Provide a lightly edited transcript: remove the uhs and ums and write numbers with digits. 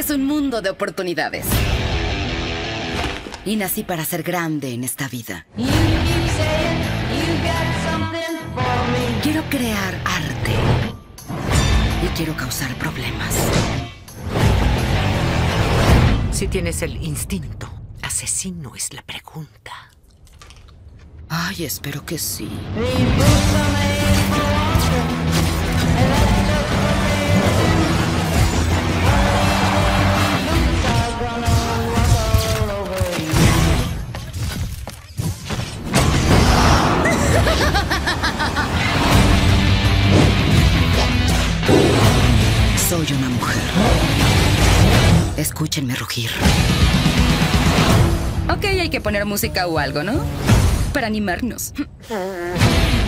Es un mundo de oportunidades. Y nací para ser grande en esta vida. Quiero crear arte. Y quiero causar problemas. Si tienes el instinto asesino es la pregunta. Ay, espero que sí. Soy una mujer. Escúchenme rugir. Ok, hay que poner música o algo, ¿no? Para animarnos.